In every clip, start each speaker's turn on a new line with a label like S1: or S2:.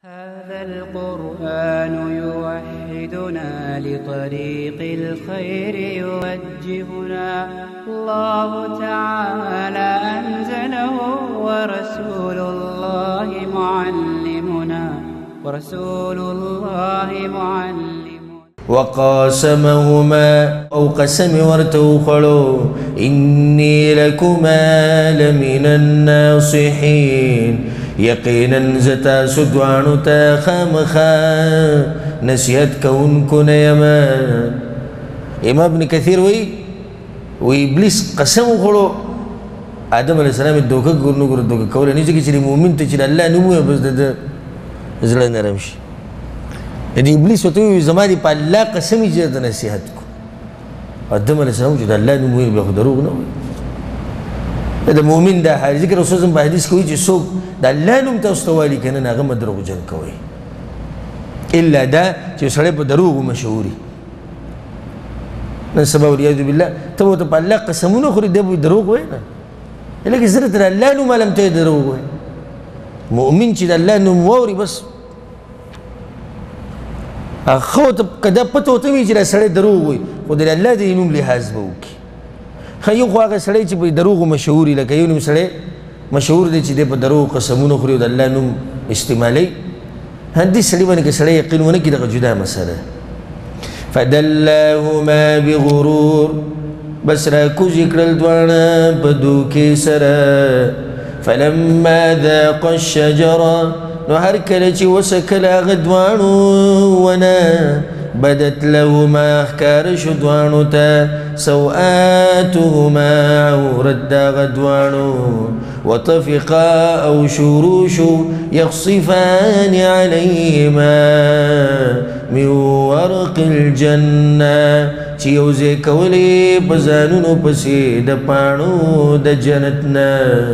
S1: هذا القرآن يوحدنا لطريق الخير يوجهنا الله تعالى أنزله ورسول الله معلمنا
S2: وقاسمهما أو قسم ورتوخلو إني لكما لمن الناصحين يقينا زتا سدوانو تا خامخا نسيت كون كن يما إمام ابن كثير وإبليس قسم وخلو آدم عليه السلام الدوكا قرنو قرر الدوكا كولا نيجي كي مؤمن تجد الله نمو بس ده زلا نرمش يعني إبليس وتوي زماني بالله قسمي جد نصيحتك آدم عليه السلام جد الله نمو بياخد دروغ نو هذا مؤمن ده حال ذكر رسول الله بحديث كوي جسوق ده الله نم تستوالي كنا ناقم دروغ جن كوي إلا ده جسالي بدروغ مشهوري نسبه والعياذ بالله تو بالله قسمونه خري ده بدروغ وين لكن زرت الله نم لم تدروغ وين مؤمن چې الله نوم ووري بس خو ته کده پته وته وی چې سړی دروغ وي خو د الله د نوم لحاظ به وکړي خو خو هغه سړی چې په دروغ مشهور لکه یو نوم سړی مشهور دی چې د په دروغ قسمونه خوري د الله نوم استعمالي هندي سړی باندې سړی یقین ونه کړي دغه جدا مسله فدلهما بغرور بس را کوزي کړل دوانه په دوکې سره فلما ذاق الشجرة نهر كلتي وسكلا غدوانو ونا بدت لهما أخكار شدوانو تا سوآتهما ورد غدوانو وطفقا أو شروش يخصفان عليهما من ورق الجنة چیوزے کولی بزانونو پسی د پانو د جنتنا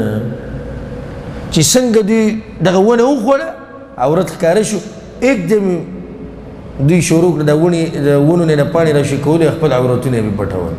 S2: چې څنګه دغه ونه وخوړه عورت ښکاره شو एकदम دوی شروع کړه د ونو نه پاڼې راشي کولې خپل عورتونه یې پټول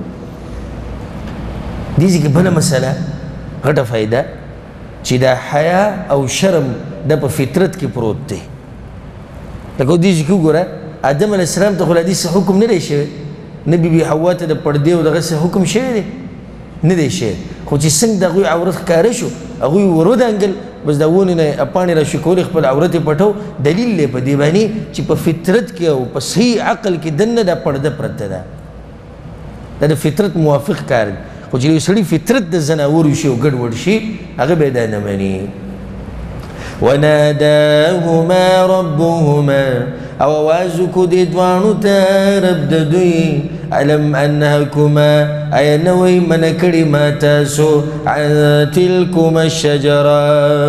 S2: دې کې بله مسله غټه فایده چې دا حیا او شرم د په فطرت کې پروت دی لکه دې کې وګوره آدم علیه السلام ته خو حدیث حکم نه دی شوی نه بیبي حوا ته د پردې او دغه حکم شوی دی نه دی شوی خو چې څنګه د هغوی عورت ښکاره شو هغوی ورودانګل بس د ونې نه پاڼې راشي کولې خپل عورت یې پټو دلیل دی په دې باندې چې په فطرت کې او په صحیح عقل کې دننه دا پرده پرته ده دا د فطرت موافق کار دی خو چې یو سړي فطرت د زناورو شي او ګډوډ شي هغه به دا نه مني وناداهما ربهما او وازكو دي دوانو تا رب دوی علم انهكما اي نوي من كلمه تاسو عن تلكما الشجره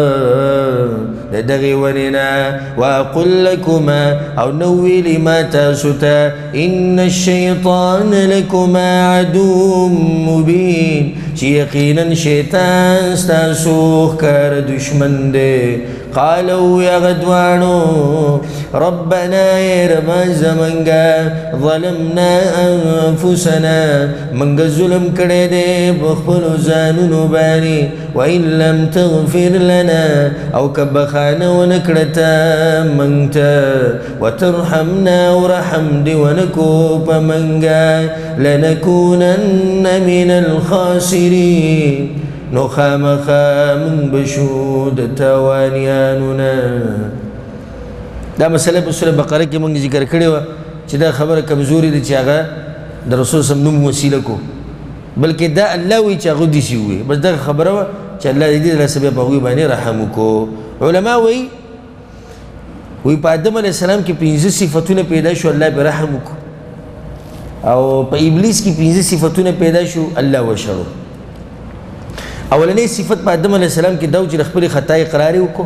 S2: دغي وننا واقول لكما او نوي لما تاسوتا ان الشيطان لكما عدو مبين يقينا شيطان استاسو كار دشمن دي قالوا يا غدوانو ربنا يا رب زمنگا ظلمنا انفسنا منگا ظلم کړه دې بخپل ځانونو باندې وان لم تغفر لنا او کبخانه ونکړتا منګتا وترحمنا ورحم دې ونکو پمنګا لنكونن من الخاسرين نو خامخا من بشود توانیانونا دا مسئله په سوره بقره کې موږ ذکر کړی و چې دا خبره کمزوري دي چې هغه د رسول صلی الله علیه وسلم وسیله کو بلکې دا الله وی چې هغه دي شي وي بس دا خبره و چې الله دې له سبب هغه باندې رحم وکړو علما وی په آدم علیه السلام کې 15 صفاتونه پیدا شو الله به رحم وکړو او په ابلیس کې 15 صفاتونه پیدا شو الله وشړو اولنې صفت په آدم علیه السلام کې دا چې خپل خطا اقرار وکړو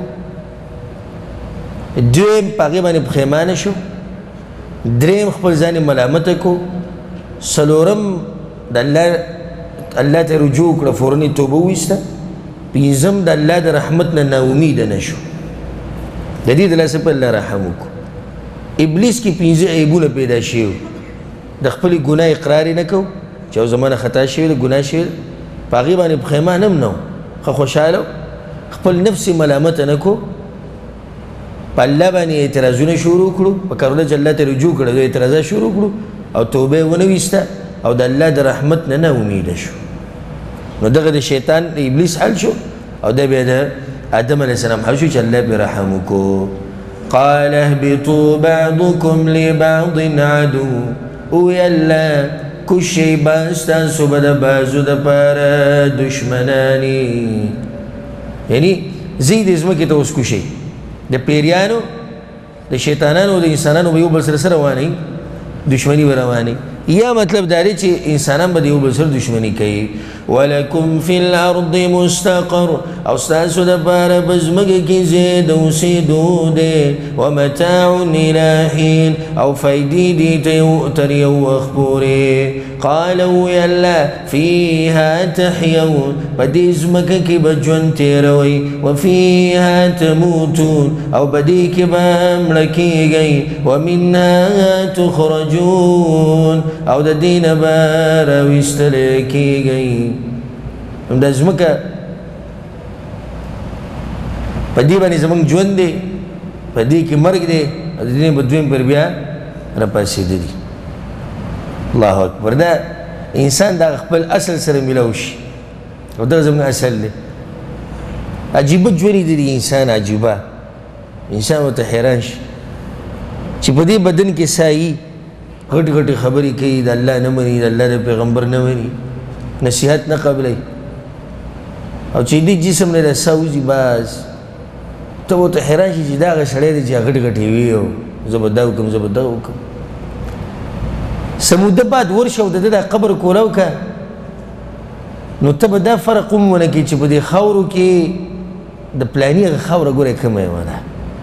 S2: دویم پاغه باندې پښیمانه شو دریم خپل ځان ملامت کو سلورم د الله ته رجوع کړ فورني توبه وسته پنځم د الله د رحمت نه امید نه شو د دې د لاسه په الله رحم وکړو ابلیس کې 15 عیبونه پیدا شي د خپل ګناه اقرار نه کو چې زمانه خطا شوی ګناه شوی پاغه باندې پښیمانه نو خو خوشاله خپل نفس ملامت نه کو په الله باندې اعتراضونه شروع کړو په کارونه چې الله ته رجوع کړه دوی اعتراضات شروع کړو او توبه ونه ویسته او د الله د رحمت نه امیده شو نو دغه د شیطان د ابلیس حل شو او د بیا د آدم علیه السلام حل شو چې الله پرې رحم وکړو قال اهبطوا بعضكم لبعض عدو وی الله کوشي به ستاسو به د بعضو دپاره دشمناني یعنی زی د ځمکې ته اوس کوشي د پیریانو د شیطانانو د انسانانو به یو بل سره رواني دشمنی به رواني یا مطلب دا دی چې انسانان به د یو بل سره دشمني کوي ولکم فی الارض مستقر او ستاسو دپاره په ځمکه کې ځای د اوسېدو دی ومتاع الی حین او فایدې دي تر یو وخت پورې قال وی الله فیها تحیون په دې ځمکه کې به ژوند تېروئ وفیها تموتون او په دې کې به مړه کېږئ ومنها تخرجون او د دې نه به راویستلی کېږئ دا ځمکه په دې باندې زموږ ژوند دی په دې کې مرګ دی د دې به دویم پر بیا راپاڅېده دي الله اکبر دا انسان دا خپل اصل سره میلاو شي او دا زموږ اصل دی عجیبه ژوند دی انسان عجیبه انسان ورته حیران شي چې په دې بدن کې سایي غټ غټ خبرې کوي د الله نه مني د الله د پیغمبر نه مني نصیحت نه قبلوي او چې دې جسم نه راسوځي بس ته ورته حیران شي چې دا هغه سړی دی چې غټ غټ یې وي او زه به دا وکړم زه به دا وکړم څه موده بعد ورشه او د ده دا قبر کولاو که نو ته به دا فرق هم ونه کړي چې په دې خاورو کې د پلاني هغه خاوره ګوره کومه یوه ده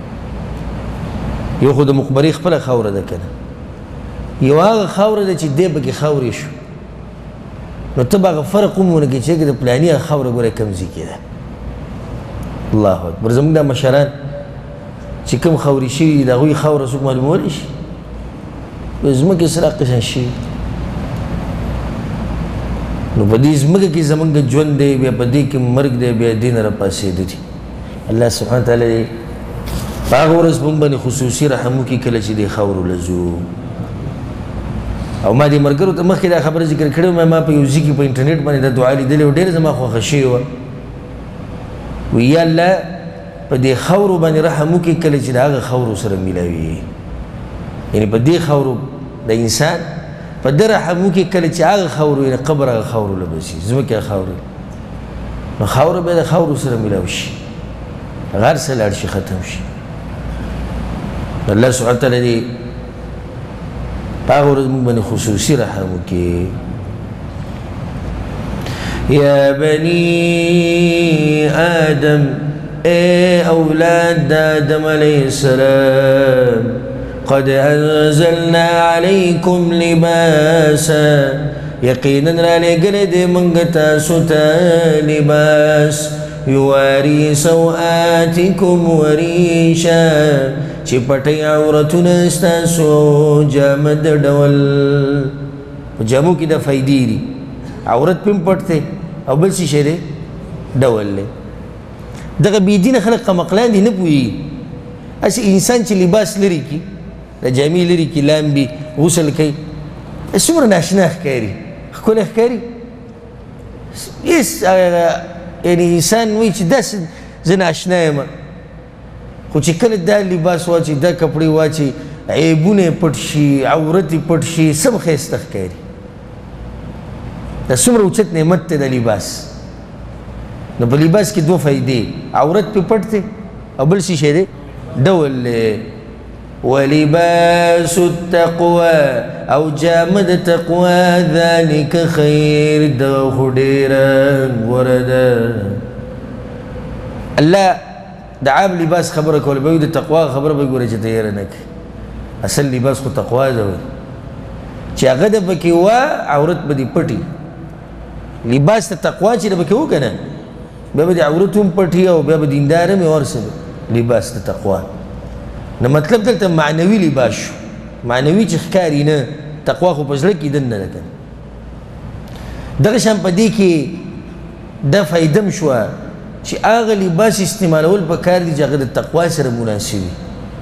S2: یو خو د مقبرې خپله خاوره ده که نه یو هغه خاوره ده چې دی پکې خاورې شو نو ته به هغه فرق هم ونه کړي چې د پلاني هغه خاوره ګوره کوم ځای کې ده الله اکبر زموږ دا مشران چې کوم خاورې شوي دي د هغوی خاوره څوک معلومولی شي ځمکې سره قسم شي نو په دې ځمکه کې زموږ ژوند دی بیا په دې کې مرګ دی بیا دې نه راپاڅېده دي الله سبحانه تعالی دی په هغه ورځ موږ باندې خصوصي رحم وکړي کله چې دې خاورو له ځو او ما دې ملګرو ته مخکې دا خبره ذکر کړې وه ما په یو ځای کې په انټرنیټ باندې دا دعا لیدلې وه ډېره زما خوښه شوې وه وی یا الله په دې خاورو باندې رحم وکړي کله چې د هغه خاورو سره میلاوي یعنی په دې خاورو د انسان په ده رحم وکړي کله چې هغه خاورو یعنې قبر هغه خاورو له به شي ځمکې هغه خاورې نو خاوره بیا د خاورو سره میلاو شي هغه هر څه لاړ شي ختم شي الله سبحانه تعالی دې په هغه ورځ موږ باندې خصوصي رحم وکړي یا بني آدم اے اولاد آدم علیہ السلام قد انزلنا علیکم لباسا یقینا را لګلې دې موږ تاسو ته لباس یواري سوآتکم وریشا چې پټي عورتونه ستاسو جامه د ډول په جامو کې د فایدې دي عورت پم پټ دی او بل څه شی دی ډول دی دغه بېدینه خلک قمقلان دي نه پوهېږي هسې انسان چې لباس لري کي د جامې لري کي لامبي غسل کوي څومره ناشنا ښکاري ښکلی ښکاري هېڅ یعنې انسان وایي چې داسې زه ناشنا یم خو چې کله دا لباس واچي دا کپړې واچي عیبونه یې پټ شي عورت یې پټ شي سم ښایسته ښکاري دا څومره اوچت نعمت دی د لباس نو په لباس کې دوه فایدې عورت پې پټ دی او بل څه شی دی ډول دی ولباس التقوى او جامه د تقوا ذلک خیر دغه خو ډېره غوره ده الله د عام لباس خبره کوله به د تقوا خبره به ګوره چې ته یېره نه کړې اصل لباس خو تقوا ده چې هغه د پکې وه عورت به دې پټي لباس د تقوا چې د پکې و که نه بیا به د عورت هم پټي او بیا به دیندار هم یې ورسه لباس د تقوا نو مطلب دلته معنوي لباس شو معنوي چې ښکاري نه تقوا خو په زړه کې دننه ده که دغه شان په دې کې دا فایده م شوه چې هغه لباس استعمالول په کار دي چې هغه د تقوا سره مناسب وي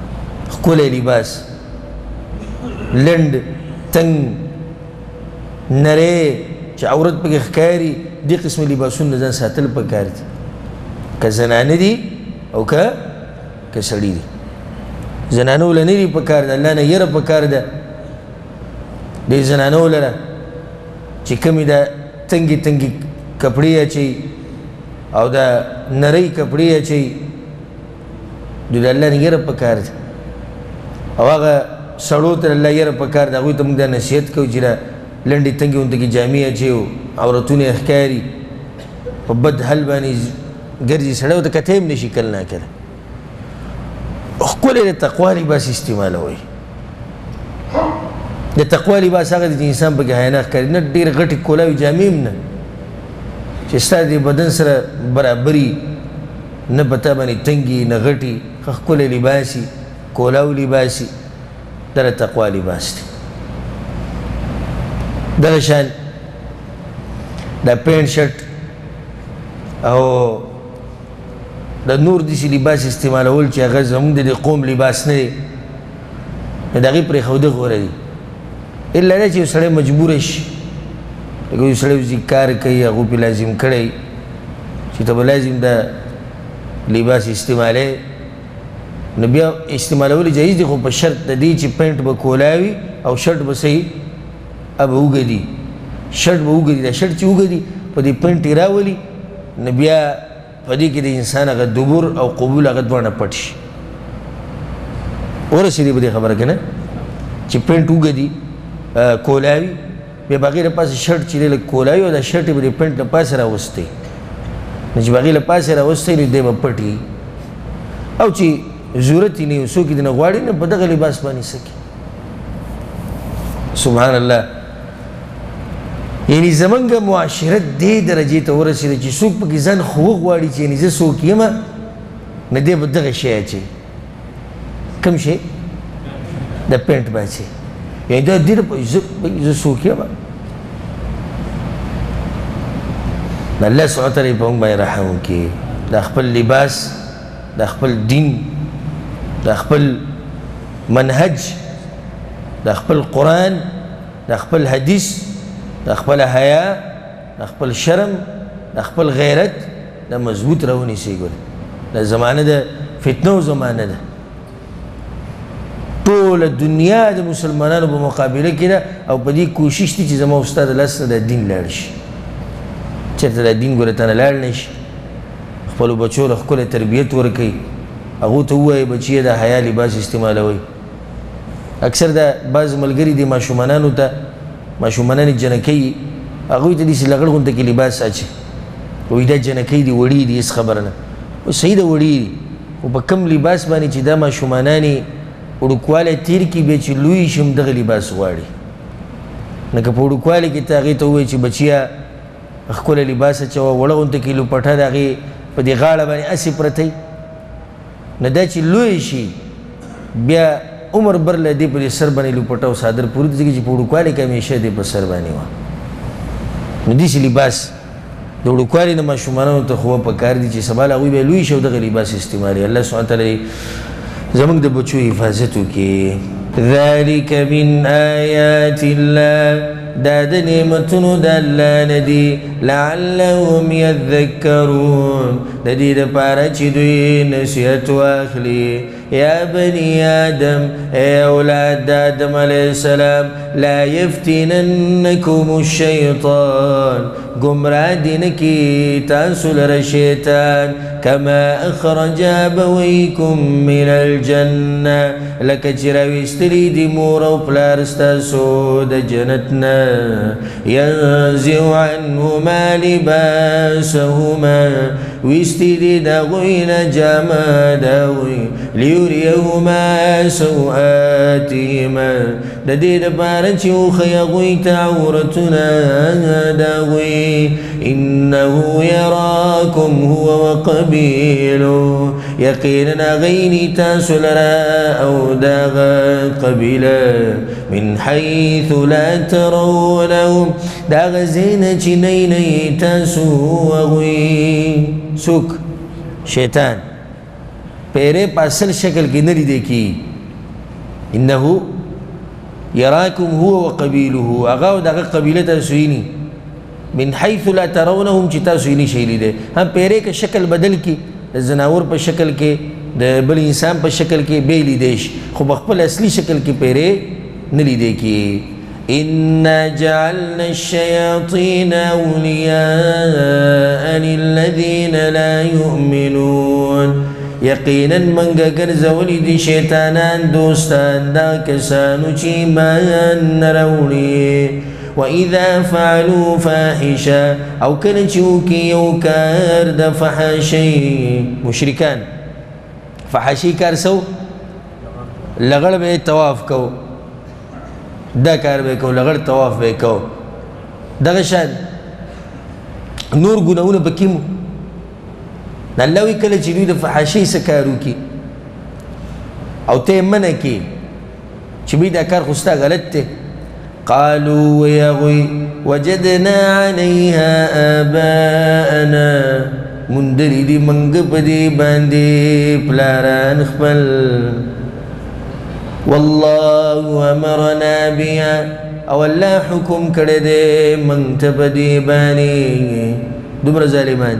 S2: ښکلی لباس لنډ تنګ نری چې عورت پکې ښکاري دې قسم لباسونه ځان ساتل پکار دي که زنانه دي او که سړي دي زنانو له نه دي پکار ده الله نه یره پکار ده دې زنانو لره چې کومې د تنګې تنګې کپړې اچوي او د نرۍ کپړې اچوي دوی د الله نه یره پکار ده او هغه سړو ته الله یره پکار ده هغوی ته موږ دا نصیحت کوو چې دا لنډې تنګې غوندې جامې اچوي عورتونه یې ښکاري په بد حل باندې ګرځي سړی ورته کتی هم نشي کله ناکله ښکلی د تقوا لباس استعمالوئ د تقوا لباس هغه دی چې انسان پکې حیا نه ښکاري نه ډېرې غټې کولاوي جامې هم نه چې ستا د بدن سره برابري نه په تا باندې تنګي نه غټي ښه ښکلی لباس وي کولاو لباس وي دا د تقوا لباس دی دغه شان دا پینټ شرټ او د نور داسې لباس استعمالول چې هغه زموږ د قوم لباس نه دی د هغې پرېښوده غوره دي الا دا چې یو سړی مجبوره شي لکه یو سړی چې کار کوي هغو پې لازم کړی چې ته به لازم دا لباس استعمالی نو بیا استعمالول جایز دي خو په شرط د دې چې پینټ به کولاوي او شرټ به صحیح به اوږدي شرټ به اوږدي دا شرټ چې اوږدي په دې پینټ یې راولي نو بیا په دې کې د انسان هغه دبر او قبول هغه دواړه پټ شي ورسېدې په دې خبره که نه چې پینټ اوږدي کولاوي بیا به هغې له پاسه شرټ چې دی لږ کولاوي او دا شرټ یې به د پینټ له پاسه راوستی نو چې به هغې له پاسه راوستی نو دی به پټ وي او چې ضرورت یې نه وي څوک یې دنه غواړي نه په دغه لباس باندې څه کوي سبحان الله یعنی زمونږ معاشرت دې درجې ته ورسېده چې څوک پکې ځان خو وغواړي چې یعنې زه څوک یم نه دی به دغه شی اچوي کوم شی د پینټ به اچوي یعنې دا دې لپاره زه څوک یم الله سبحانه وتعالی په موږ باندې رحم وکړي دا خپل لباس دا خپل دین دا خپل منهج دا خپل قرآن دا خپل حدیث دا خپل حیا دا خپل شرم دا خپل غیرت دا مضبوط راونیسئ ګوره دا زمانه د فتنو زمانه ده ټوله دنیا د مسلمانانو په مقابله کې ده او په دې کوشش دي چې زما استاد لاس نه د دین لاړ شي چېرته دا دین ګوره ته نه لاړ نه شي خپلو بچو له ښکلی تربیت ورکوي هغو ته ووایي بچیه د حیا لباس استعمالوئ اکثر دا بعض ملګري دي ماشومانانو ته ماشومانانې جنکۍ هغوی ته داسې لغړ غونته کې لباس اچي وایي دا جنکۍ دي وړي دي هېڅ خبره نه صحیح ده وړي دي خو په کوم لباس باندې چې دا ماشومانانې وړوکوالی تېر کړي بیا چې لوی شي هم دغه لباس غواړي لکه په وړوکوالي کې ته هغې ته ووایي چې بچیه ښکلی لباس اچوه وړه غونته کې لوپټه د هغې په دې غاړه باندې هسې پرتی نه دا چې لوی شي بیا عمر بر له دې په دې سر باندې لوپټه او صادر پورې ته ځکه چې په وړوکوالي کې همیشه دې په سر باندې وه نو داسې لباس د وړوکوالي د ماشومانانو ته خو په کار دي چې سبا له هغوی به لوی شي او دغه لباس استعمالوي الله سبحانه وتعالی زموږ د بچو حفاظت وکړي ذلک من آیات الله دا د نعمتونو د الله نه دي لعلهم یذکرون د دې دپاره چې دوی نصیحت واخلي یا بني آدم اے اولاد د آدم علیه السلام لا یفتننکم الشیطان گمراه دي نه کړي تاسو لره شیطان کما اخرج ابویکم من الجنه لکه چې راویستلي دي مور او پلار ستاسو د جنت نه ینزع عنهما لباسهما ویستی دي د هغوی نه جامه د هغوی لیریهما سوآتهما د دې دپاره چې وښیي هغوی ته عورتونه د هغوی انه یراکم هو وقبیلو یقینا غینی تاسو لره او دغه قبیله من حیث لا ترونهم دغه ځای نه چې نه تاسو هغوی څوک شیطان پیرې په اصل شکل کې نه لیدی کېږي انه يراكم هو وقبيله هغه دغه قبیله تاسو ویني من حيث لا ترونهم چې تاسو یې نشئ لیدلی هم پیرې که شکل بدل کی د زناور په شکل کې د بل انسان په شکل کې به لیدی شي خو بخپل اصلي شکل کې پیرې نه لیدی کی إنا جعلنا الشياطين أولياء للذين لا يؤمنون يقينا منگا گرزولی دی شیطانان دوستان دا کسانو چی ایمان نرولی وإذا فعلوا فاحشة أو كان چوکی یو کار دا فحاشی مشرکان فحاشی کار سو لغړ به طواف کو دا کار به کو لغړ طواف به کو دغه شان نور ګناونه بکیمو الله وی کله چې دوی د فحاشۍ سکارو کی او ته منه کی چې بی دا کار خوستا غلط ته قالوا يا غوي وجدنا عليها آباءنا مندری دی منگ پدی باندې پلاران خپل والله امرنا بها او الله حکم کړی دی من ته پدی باندې دومره ظالمان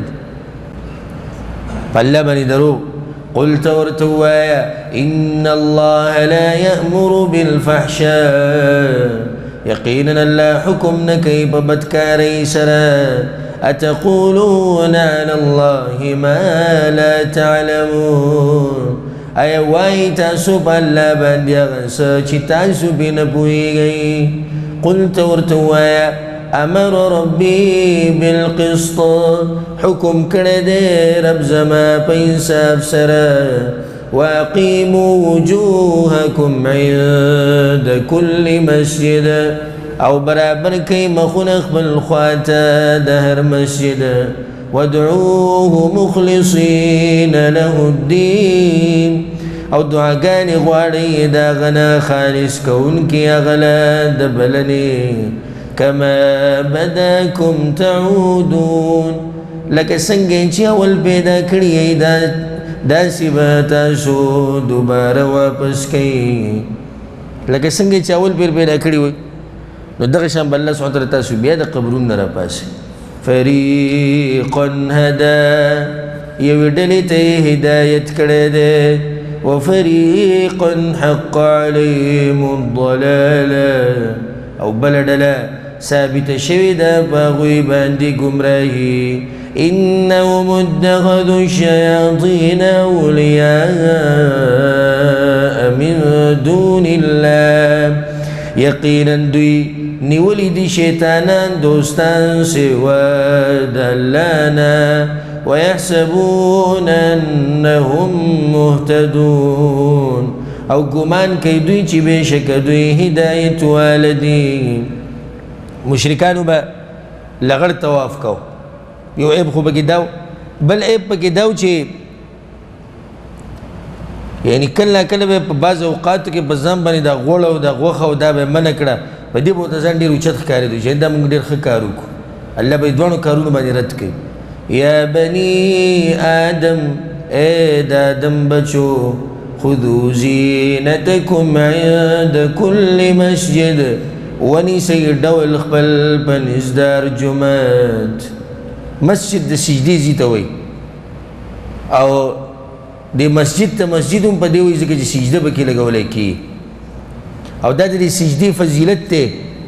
S2: فالله باندې درو قلت ورتوایا ان الله لا يأمر بالفحشاء يقينا الله حكم نكي بدكاري سرا أتقولون على الله ما لا تعلمون أي واي تاسو بالله باندې غسه چې تاسو به نه پوهیږئ قلت ورتوایا امر ربي بالقسط حكم کړی دی رب زما په انصاف سره واقيموا وجوهكم عند كل مسجد او برابر كي مخنخ بالخواتا دهر مسجد وادعوه مخلصين له الدين او دعاګانې غواړئ دا غنا خالص کوونکي اغلا دبلني كما بداكم تعودون لکه څنګه چې اول پیدا کړی داسې به تاسو دوباره واپس کوي لکه څنګه چې اول پیدا کړي وي نو دغه شان به الله سبحانه وتعالی تاسو بیا د قبرونو نه راپاسي فریقا هدا یو ډلې ته هدایت کړی دی وفریقا حق علیهم الضلاله او بل ډله ثابت شوې ده په هغوی باندې ګمراهي إنهم اتخذوا الشياطين أولياء من دون الله يقينا دوی نیولی دی شیطانان دوستان سوا دلانا ويحسبون أنهم مهتدون او ګمان کوي دوی چې بشک دوی هدایت والدي مشرکانو به لغړ طواف کو یو عیب خو بګی داو بل عیب پکې داو چې یعنی کله کله به په بعض اوقاتو کې په ځان باندې دا غوړ او دا غوښه او دا به منع کړه په دې بوته ځان ډېر اوچت ښکارېدو چې دا موږ ډېر ښه کار وکړو الله به دواړو کارونو باندې رد کوي یا بني آدم اے د آدم بچو خذوا زینتکم عند کل مسجد ونیسئ ډول خپل په نزدار جومات مسجد د سجدې ځای ته وایي او د مسجد ته مسجد هم په دې وایي ځکه چې سجده پکې لګولی کېږي او دا د سجدې فضیلت دی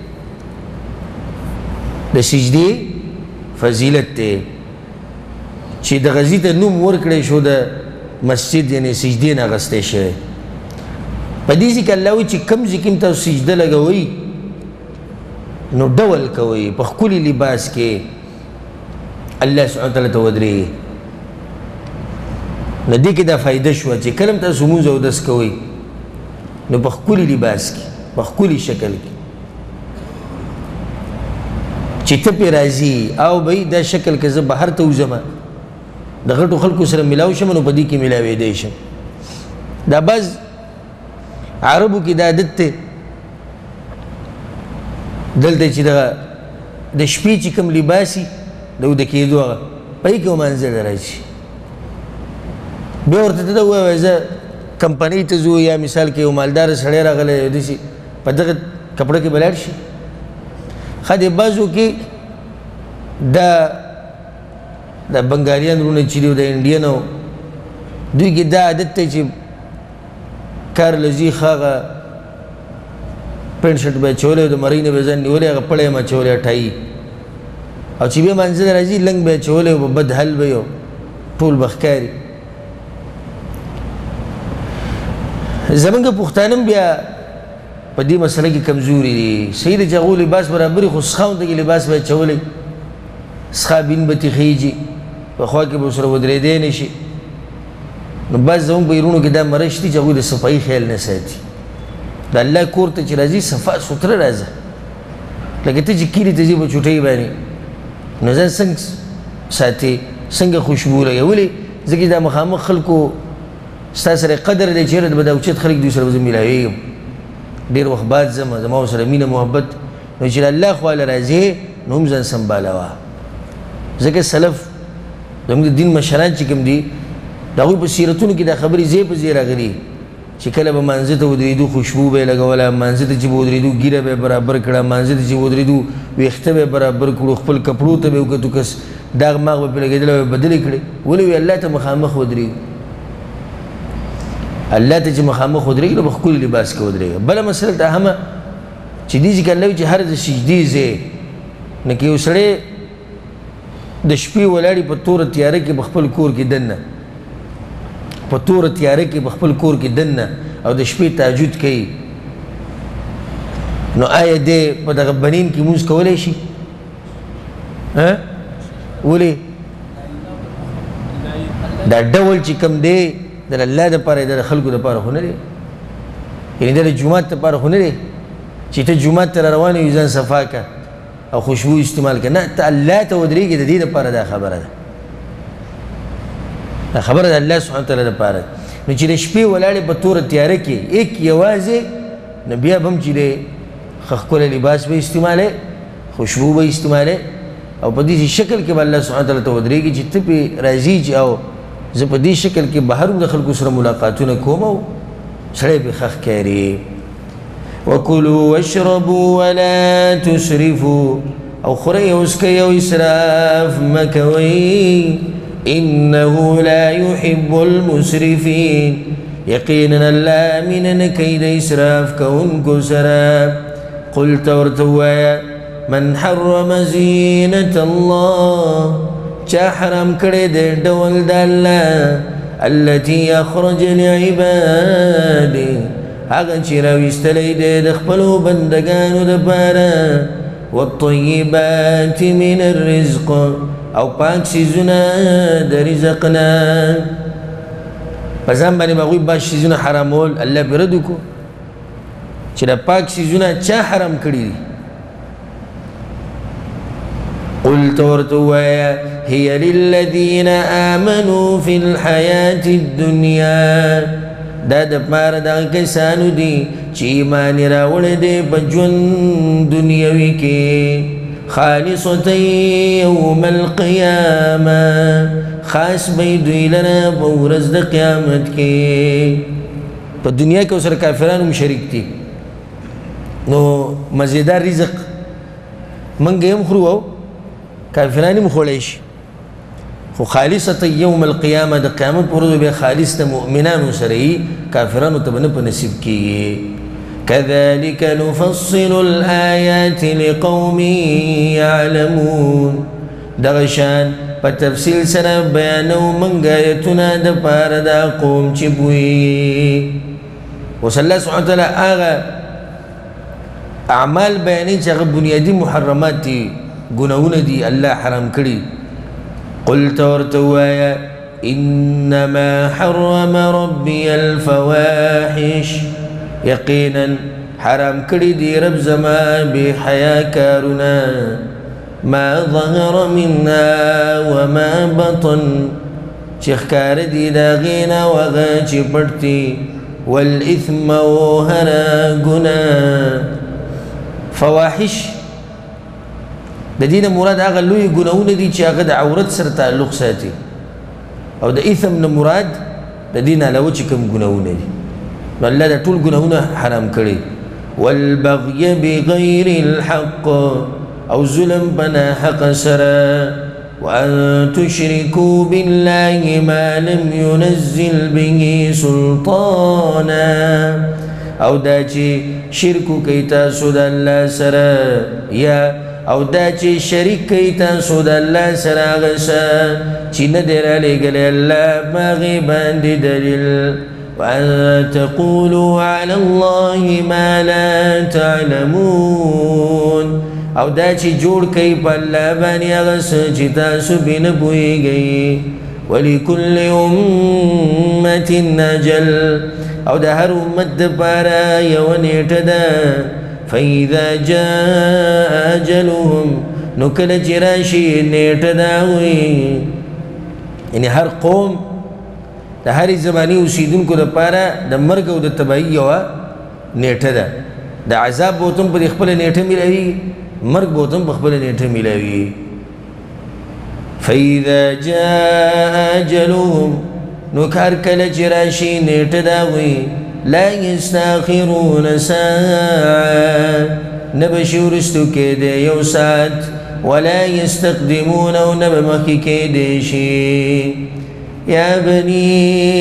S2: د سجدې فضیلت دی چې د غزي ته نوم ورکړی شو د مسجد یعنی سجدې نه اخیستی شوی په دې ځای کې الله وایي چې کوم ځای کې هم تاسو سجده لګوئ نو ډول کوئ په ښکلي لباس کې الله سبحانه وتعالی ته ودرېږي نو دې کې دا فایده شوه چې کله هم تاسو لمونځ اودس کوئ نو په ښکلي لباس کې په ښکلي شکل کې چې ته پرې راځي او بھائی دا شکل که زه بهر ته وځم د غټو خلکو سره میلاو شم نو په دې کې میلاوېدی شم دا بعض عربو کې دا عادت دی دلته چې د شپې چې کوم لباسي د وده کېدو هغه په دې کې ومانځه ته راشي بیا ورته ته ووایه زه کمپنۍ ته ځو یا مثال کې یو مالدار سړی راغلی داسې په دغه کپړه کې به لاړ شي ښه د بعضو کې دا بنګالیان وروڼه چې دي او د انډین دوی کې دا عادت دی چې کار له ځي ښه هغه پینټ شرټ به یې اچولی او د مرۍ نه به یې ځان نیولی هغه پړی یې اچولی اټایي او چې بیا مانځه ته راځي لنګ به یې اچولی او بد حل به یې ټول به ښکاري زمونږ پښتانه هم بیا په دې مسله کې کمزوري دي صحیح دی چې هغو لباس برابري خو سخاونده کې لباس به یې اچولی سخا بین به تېخېږي په خوا کې به ورسره ودرېدی نه شي نو بعض زمونږ په ایرونو کې دا مرش دي چې هغوی د صفایي خیال نه ساتي د الله کور ته چې راځي صفا سوتره راځه لکه ته چې کلي ته ځې په چوټۍ باندې نو ځان څنګه ساتې څنګه خوشبو لګوې ولې ځکه دا مخامخ خلکو ستا سره قدر دی چېرې به دا اوچت خلک دوی سره به زه میلاوېږم ډېر وخت بعد ځم زما ورسره مینه محبت نو چې الله خواله راځې نو هم ځان سنبالوه ځکه سلف زموږ د دین مشران چې کوم دي د هغوی په سیرتونو کې دا خبرې ځای په ځای راغلي چې کله به مانځه ته ودرېدو خوشبو به یې لګوله مانځه ته چې به ودرېدو ږیره به یې برابر کړه مانځه ته چې ودرېدو ویښته به یې برابر کړو خپل کپړو ته به یې وکتو کس داغ ماغ به پرې لګېدلی به یې بدلې کړې ولې وی الله ته مخامخ ودرېږو الله ته چې مخامخ ودرېږي نو به ښکلي لباس کې ودرېږه بله مسله ته اهمه چې دې چې الله وي چې هر د سجدې ځای نو که یو سړی د شپې ولاړې په توره تیاره کې په خپل کور کې دننه په توره تیاره کې په خپل کور کې دننه او د شپې تهجد کوي نو آیا دی په دغه بنین کې لمونځ کولی شي ولې دا ډول چې کوم دی د الله دپاره د خلکو دپاره خو نه دی یعنې د جومات دپاره خو نه دی چې ته جومات ته را روان یې ځان صفا که او خوشبو استعمال که نه ته الله ته ودرېږې د دې دپاره دا خبره ده دا خبره د الله سبحانه تعالی دپاره ده نو چې د شپې ولاړې په توره تیاره کې ایک یوازې نو بیا به هم چې دی ښه ښکلی لباس به استعمالوې خوشبو به استعمالوې او په دې شکل کې به الله سبحانه تعالی ته ودرېږي چې ته پې راځي چې او زه په دې شکل کې بهر د خلکو سره ملاقاتونه کوم او سړی پې ښه ښکاري وکلوا واشربوا ولا تسرفوا او خورئ او څکئ او اسراف مه کوئ انه لا يحب المسرفين یقینا الله مینه نه کوي د اسراف کوونکو سره قلت ورته ووایه من حرم زینة الله چا حرام کړی دی ډول د الله التي اخرج لعباده هغه چې راویستلی دی د خپلو بندګانو دپاره والطیبات من الرزق او پاک سیزونه د رزق نه په ځان باندې به هغوی باز سیزونه حرامول الله پرې رد وکړو چې د پاک سیزونه چا حرام کړي دي قلت ورته ووایه هي للذین آمنوا فی الحیاة الدنیا دا دپاره دغه کسانو دي چې ایمان یې راوړی دی په ژوند دنیوي کې خالصة یوم القیامة خاص به دوی لره په ورځ د قیامت کې په دنیا کې ورسره کافران هم شریک دي نو مزیدار رزق موږ هم خورو او کافران هم خوړی شي خو خالصة یوم القیامة د قیامت په ورځ بیا خالص د مؤمنانو سره یي کافرانو ته به نه په نصیب کېږي كذلك نفصل الآيات لقوم يعلمون دغشان په تفصیل سره بیانو منګ آیتونه د پاره دا قوم چې پوهېږي اوس الله سبحانه وتعالی هغه اعمال بیانوي چې هغه بنیادي محرمات دي ګناهونه دي الله حرام کړي قلت ورته ووایه انما حرم ربي الفواحش یقینا حرام کړي دي رب زما بې حیا کارونه ما ظهر منها وما بطن چې ښکاره دي د هغې نه او هغه چې پټ دي والاثم او هره ګناه فواحش د دې نه مراد هغه لوی ګناهونه دي چې هغه د عورت سره تعلق ساتي او د اثم نه مراد د دین علاوه چې کوم ګناهونه دي نو الله دا ټول ګناهونه حرام کړي والبغي بغیر الحق او ظلم بنا حق سره وأن تشركوا بالله ما لم ينزل به سلطانا او دا چې شرکو کوي تاسو د الله سره یا او دا چې شریک کوي تاسو د الله سره هغه څه چې نه دی رالیږلی الله په هغې باندې دلیل وأن تقولوا على الله ما لا تعلمون او دا چې جوړ کوي په الله باندې هغه څه چې تاسو پرې نه پوهېږئ ولكل أمة أجل او د هر امت دپاره یوه نیټه ده فإذا جاء أجلهم نو کله چې راشي نیټه د هغوی یعنې هر قوم د هرې زمانې اوسېدونکو دپاره د مرګ او د تباهي یوه نیټه ده د عذاب به ورته هم په دې خپله نیټه میلاوي مرګ به ورته هم په خپله نیټه میلاوي فإذا جاء أجلهم نو کار کله چې راشي نیټه د هغوی لا یستاخرون ساعة نه به شي وروستو کېدی یو ساعت ولا یستقدمون او نه به مخکې کېدی شي یا بني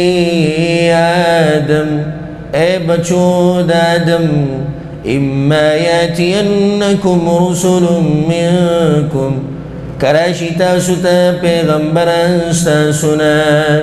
S2: آدم اے بچو د آدم اما یاتینکم رسل منکم کراشی تاسو ته پیغمبران ستاسو نه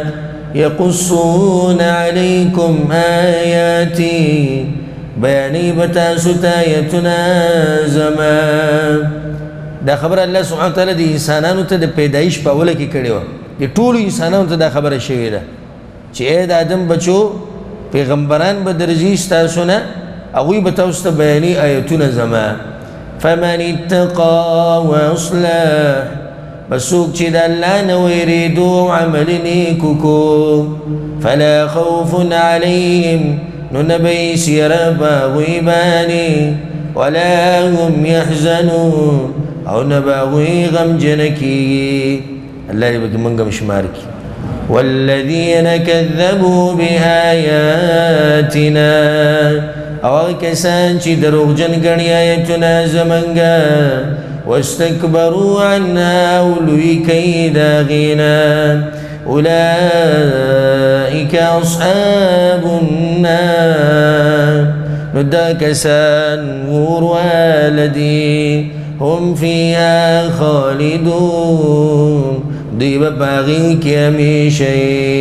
S2: يقصون عليكم آياتي بياني بتاسو تايتنا زمان دا خبر الله سبحانه وتعالى دي انسانانو ته د پیدایش په اوله کې کړی و د ټولو انسانانو ته دا خبره شوې ده چې اے د آدم بچو پیغمبران به درځي ستاسو نه هغوی به تاسو ته بیاني آیتونه زما فمن اتقى واصلح بسوک چې د الله نه ویریدو عمل نیکو کو فلا خوف علیهم نو نه به یې سیره په هغوی باندې ولا هم یحزنون او نه به هغوی غمجنه کېږي الله دې پکې موږ هم شمار کړي والذین کذبوا بآیاتنا او هغه کسان چې دروغجن ګڼي آیتونه زمونږه واستكبروا عنها ولوی کوي د هغې نه اولئک اصحاب النار نو دا کسان اور واله دي هم فیها خالدون دوی به په هغې کې همیشه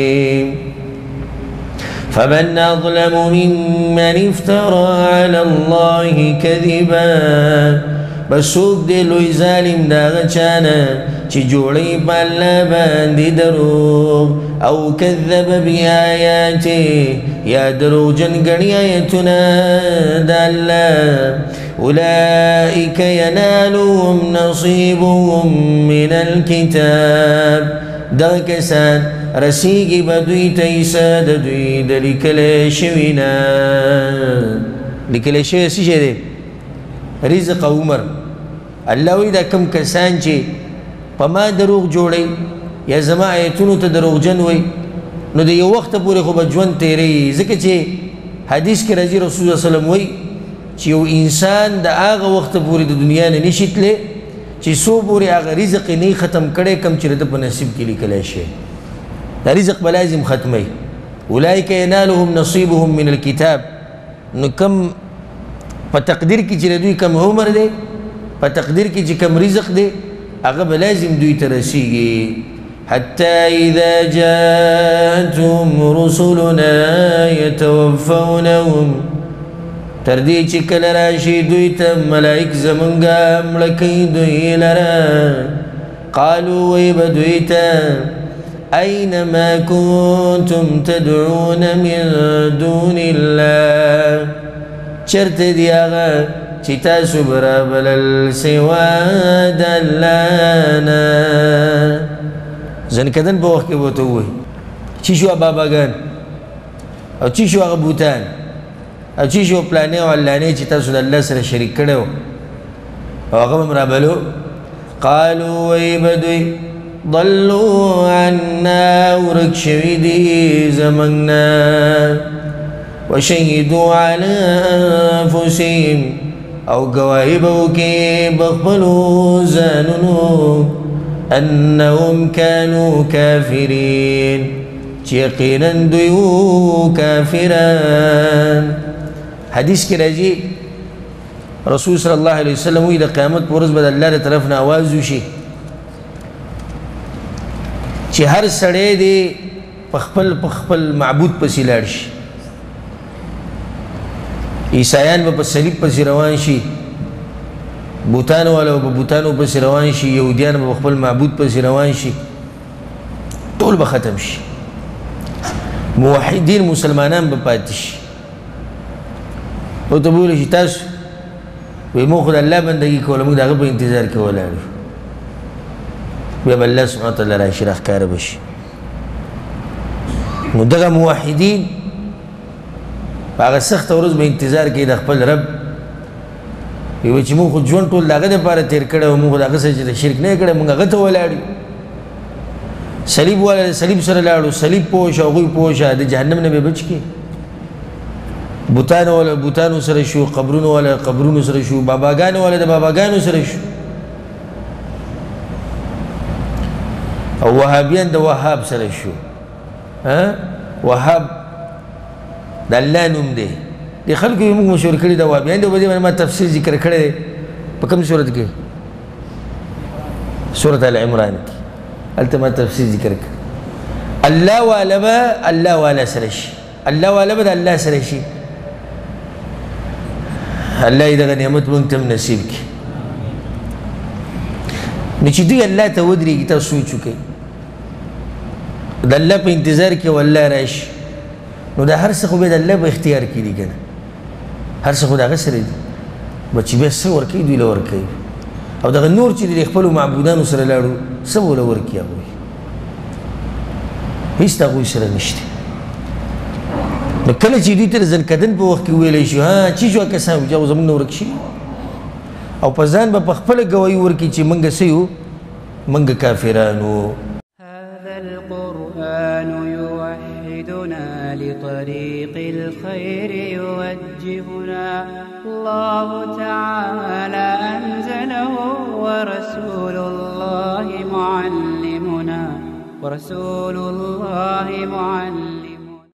S2: فمن أظلم ممن افترى على الله كذبا بسوک دی لوی ظالم دا غچانا چی جوڑی پا اللہ باندی دروغ او کذب بی آیاتی یا دروغ جنگنی آیتنا دا اللہ اولئیک ینالوهم نصیبهم من الكتاب دا کسان رسیگی بدوی تیسا دا دوی دا لکلی شوینا لکلی شوی سی شده رزق او عمر الله وی دا کم کسان چې په ما دروغ جوړي یا زما آیتونو ته دروغجن وي نو د یو وخت پورې خو به ژوند تیروي ځکه چې حدیث کې راځي رسول الله صلی الله علیه وسلم وایي چې یو انسان د هغه وخت پورې د دنیا نه نشي تللی چې څو پورې هغه رزق یې نه ختم کړی کم چې د په نصیب کې لیکلی شي دا رزق به لازم ختمی اولئک ینالهم نصیبهم من الکتاب نو کم په تقدیر کې چې دوی کم عمر دی په تقدیر کې چې کم رزق دی هغه به لازم دوی ته رسیږي حتی اذا جاءتهم رسلنا يتوفونهم تر دې چې کله راشي دوی ته ملائک زمونږه مړه کوي دوی لره قالوا وی به دوی ته أين ما كنتم تدعون من دون الله چرت دی آغا چی تاسو برابلل سوا د الله نه زن کدن په وخت کې بوته وي چی شو باباګان او چی شو هغه بوتان او چی شو پلانې او علانې چې تاسو د الله سره شریک کړو او هغه برابلو قالوا وی بدوی ضلوا عنا ورک شوی دی زمنگنا وشهدوا على انفسهم او گواہی بوکی بخبلو زانونو انهم كانوا كافرين یقینا دویو کافران. حدیث کی راجی رسول صلی اللہ علیہ وسلم وی دا قیامت پرز بد اللہ دا طرف آوازو شی چی ہر سڑے دے پخپل معبود پسی لار شی. عیسائیان با پس صلیب پسی روان شی، بوتانو والا با بوتانو پسی روان شی، یهودیان با پخپل معبود پسی روان شی، طول با ختم شی. موحدین مسلمانان با پاتش او تبولی شی تاسو وی مو خود اللہ بندگی کولا مو داغب انتظار کولا وی اب اللہ سبحانه وتعالی راشی راخکار بشی. نو دغا موحدین باغا سخت ورز با انتظار کی دخپل رب وی چی مو خود جون طول داغا دا پارا تیر کرده و مو خود آغا سا شرک نای کرده مونگا غطا ولاڑی صلیب والا صلیب سره لاړو، صلیب پوش او غوی پوش د جهنم نه به بچ کی. بوتانو والا بوتانو سره شو، قبرونو والا قبرونو سره شو، باباګانو والا د باباګانو سره شو، او وهابیان د وهاب سره شو. وهاب د الله نوم دی. د خلکو یې موږ مشهور کړي د وهابیان د باندې ما تفصیل ذکر کړی په کوم سورت کې؟ سورت ال عمران کې التما تفسیر ذکر کر. اللہ والا با اللہ والا سرشی، اللہ والا با دا اللہ سرشی. اللہ دا نعمت منتم نصیب کی نچی دوی اللہ تا ودری کی تا سوچو کی دا اللہ پا انتظار کی واللہ راش نو دا ہر سخو بید اللہ پا اختیار کی دی کنا ہر سخو دا غسر دی بچی بید سور کی دوی لور کی او دا نور چی دی اخپلو معبودانو سر لارو سبو لور کیا ہوئی هیچ تا غوی سر نشتی. نو کل چی دوی تر زنکدن پا وقت کی ویلی شو ها چی جو کسان جاو زمان نورک شی او پزان با پخپل گواهی ورکی چی منگ سیو منگ کافرانو.
S1: هذا القرآن يوحدنا لطريق الخير يوجهنا الله تعالى أنزله ورسول الله معلم